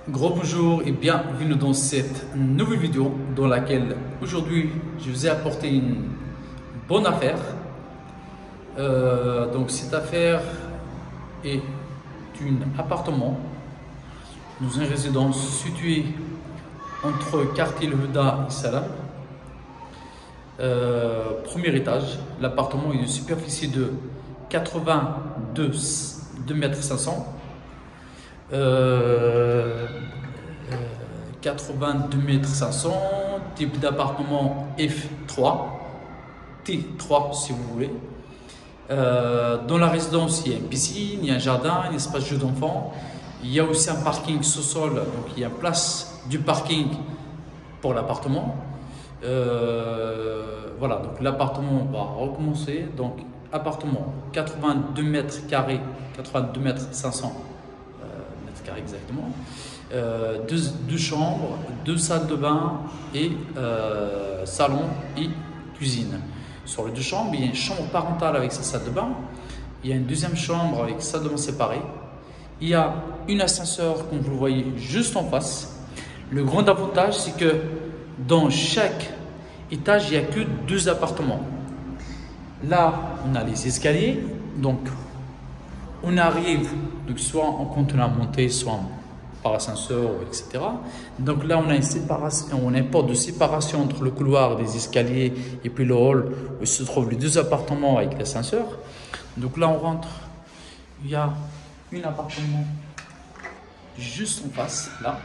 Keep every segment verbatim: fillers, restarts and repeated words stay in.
Gros bonjour et bienvenue dans cette nouvelle vidéo dans laquelle aujourd'hui je vous ai apporté une bonne affaire. Euh, donc cette affaire est un appartement dans une résidence située entre quartier Le Huda et Salam. Euh, premier étage, l'appartement est de superficie de quatre-vingt-deux mètres cinq cents. Euh, euh, quatre-vingt-deux mètres cinq cents, type d'appartement F trois, T trois si vous voulez. Euh, dans la résidence, il y a une piscine, il y a un jardin, un espace jeu d'enfants. Il y a aussi un parking sous-sol, donc il y a place du parking pour l'appartement. Euh, voilà, donc l'appartement va recommencer. Donc, appartement quatre-vingt-deux mètres carrés, quatre-vingt-deux mètres cinq cents mètres carrés exactement. Euh, deux, deux chambres, deux salles de bain et euh, salon et cuisine. Sur les deux chambres, il y a une chambre parentale avec sa salle de bain. Il y a une deuxième chambre avec salle de bain séparée. Il y a une ascenseur, comme vous le voyez, juste en face. Le grand avantage, c'est que dans chaque étage, il n'y a que deux appartements. Là, on a les escaliers. Donc, on arrive, donc soit en contenant à monter, soit par ascenseur, et cetera. Donc là, on a une séparation, on a une porte de séparation entre le couloir des escaliers et puis le hall où se trouvent les deux appartements avec l'ascenseur. Donc là, on rentre, il y a un appartement juste en face, là.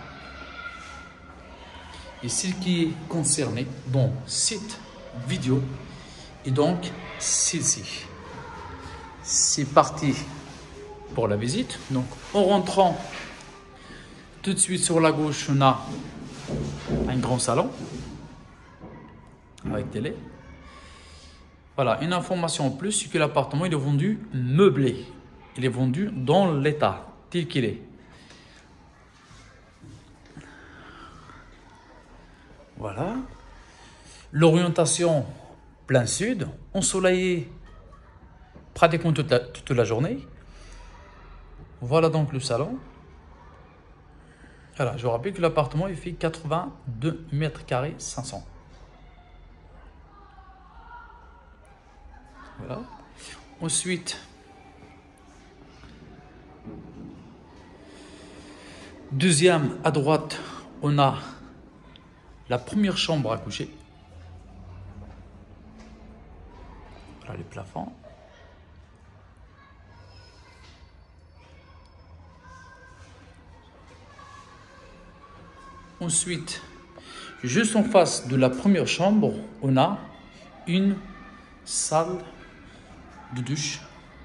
Et ce qui est concerné dans cette vidéo, et donc celle-ci. C'est parti pour la visite. Donc en rentrant tout de suite sur la gauche, on a un grand salon avec télé. Voilà, une information en plus, c'est que l'appartement il est vendu meublé. Il est vendu dans l'état tel qu'il est. Voilà. L'orientation plein sud, ensoleillé pratiquement toute la, toute la journée. Voilà donc le salon. Voilà, je vous rappelle que l'appartement il fait quatre-vingt-deux mètres carrés cinq cents. Voilà. Ensuite, deuxième à droite, on a la première chambre à coucher. Voilà les plafonds. Ensuite, juste en face de la première chambre, on a une salle de douche.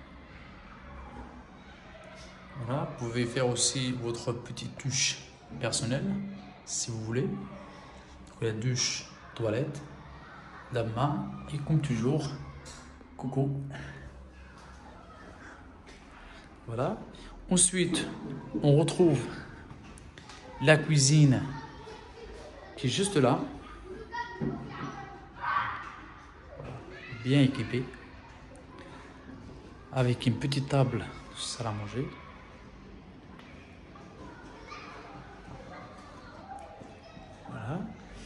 Voilà, vous pouvez faire aussi votre petite douche personnelle, si vous voulez. La douche, toilette, la main et comme toujours, coucou. Voilà. Ensuite, on retrouve la cuisine qui est juste là, bien équipée, avec une petite table de salle à manger. Voilà.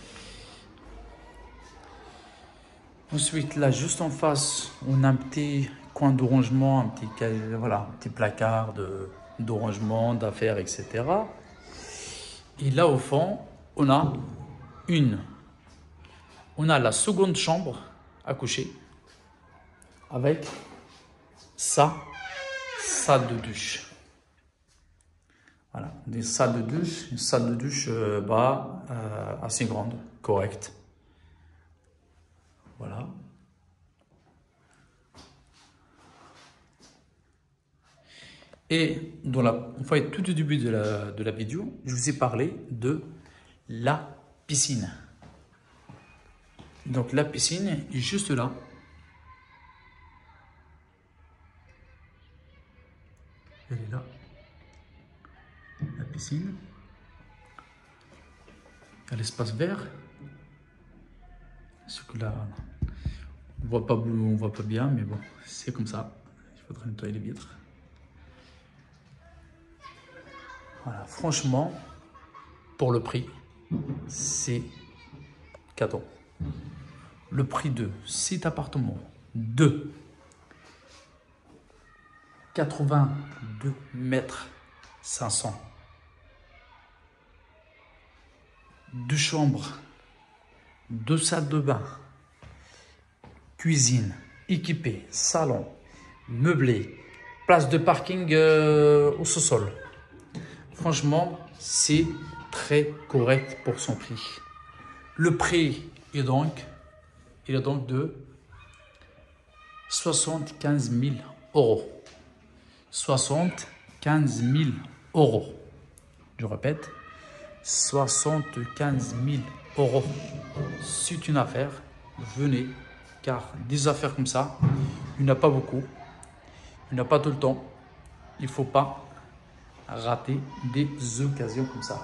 Ensuite, là, juste en face, on a un petit coin de rangement, un petit, voilà, un petit placard de, de rangement, d'affaires, et cetera. Et là, au fond, on a une, on a la seconde chambre à coucher avec sa salle de douche. Voilà, des salles de douche, une salle de douche euh, bah, euh, assez grande, correcte. Voilà. Et dans la, en fait, tout au début de la, de la vidéo, je vous ai parlé de la piscine. Donc la piscine est juste là. Elle est là. La piscine. Il y a l'espace vert. Ce que là, on voit pas, on voit pas bien, mais bon, c'est comme ça. Il faudrait nettoyer les vitres. Voilà, franchement, pour le prix, c'est cadeau. Le prix de cet appartement de quatre-vingt-deux mètres cinq cents, deux chambres, deux salles de bain, cuisine équipée, salon, meublé, place de parking euh, au sous-sol. Franchement, c'est très correct pour son prix. Le prix est donc, il est donc de soixante-quinze mille euros. soixante-quinze mille euros. Je répète, soixante-quinze mille euros. C'est une affaire. Venez, car des affaires comme ça, il n'y en a pas beaucoup. Il n'y en a pas tout le temps. Il ne faut pas rater des occasions comme ça.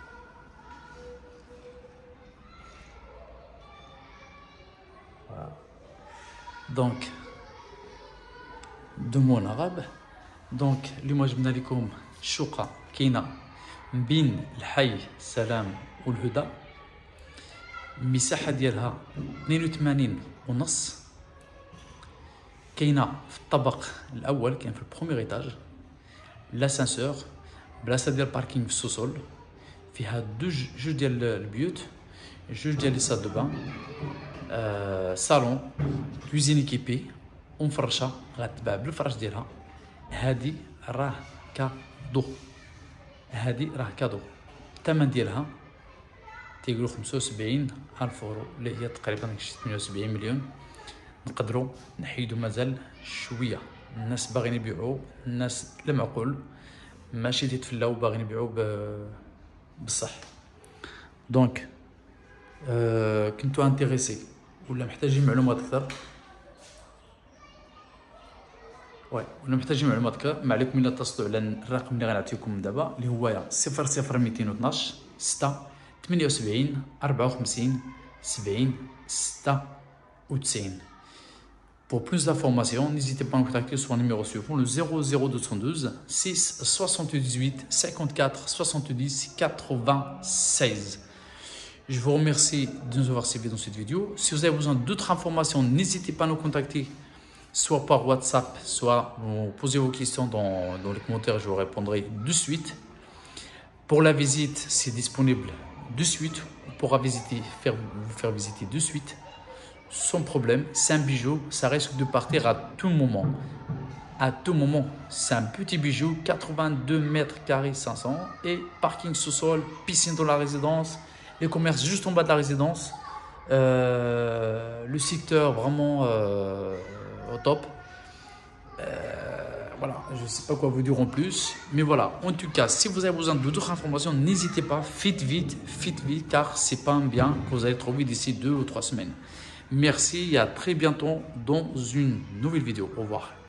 Voilà. Donc, deux mots en arabe. Donc, اليوم جبنا لكم شقة كاينة بين الحي السلام والهدى. المساحة ديالها اثنين وثمانين ونص. كاينة في الطابق الأول، كاين في البروميير إيتاج. لاسانسور، بلاصة ديال الباركينغ في السوسول. فيها دوج جوج ديال البيوت، جوج ديال لي سال دو بان، آه، صالون، كوزين ايكيبي ومفرشة غتباع بالفراش ديالها. هادي راه كادو، هادي راه كادو. الثمن ديالها تيقولوا خمسة وسبعين ألف أورو، اللي هي تقريبا ثمانية وسبعين مليون. نقدروا نحيدو مازال شويه. الناس باغيين يبيعوا، الناس المعقول ماشي تيتفلاو باغيين يبيعوا بصح. دونك euh, كنتو انتريسي ولا محتاجين معلومات اكثر، وي ولا محتاجين معلومات اكثر، ما عليكم الا تتصلوا على الرقم اللي غنعطيكم دابا، اللي هو صفر صفر مئتين واثناش ستة ثمانية وسبعين أربعة وخمسين سبعين ستة وتسعين. Pour plus d'informations, n'hésitez pas à nous contacter sur un numéro suivant, le zéro zéro deux cent douze six soixante-dix-huit cinquante-quatre soixante-dix quatre-vingt-seize. Je vous remercie de nous avoir suivis dans cette vidéo. Si vous avez besoin d'autres informations, n'hésitez pas à nous contacter, soit par WhatsApp, soit vous posez vos questions dans, dans les commentaires, je vous répondrai de suite. Pour la visite, c'est disponible de suite. On pourra visiter, faire, vous faire visiter de suite. Sans problème, c'est un bijou, ça risque de partir à tout moment. À tout moment, c'est un petit bijou, quatre-vingt-deux mètres carrés cinq cents et parking sous-sol, piscine dans la résidence, les commerces juste en bas de la résidence, euh, le secteur vraiment euh, au top. Euh, voilà, je ne sais pas quoi vous dire en plus, mais voilà. En tout cas, si vous avez besoin d'autres informations, n'hésitez pas, faites vite, faites vite, car c'est pas un bien que vous allez trouver d'ici deux ou trois semaines. Merci et à très bientôt dans une nouvelle vidéo. Au revoir.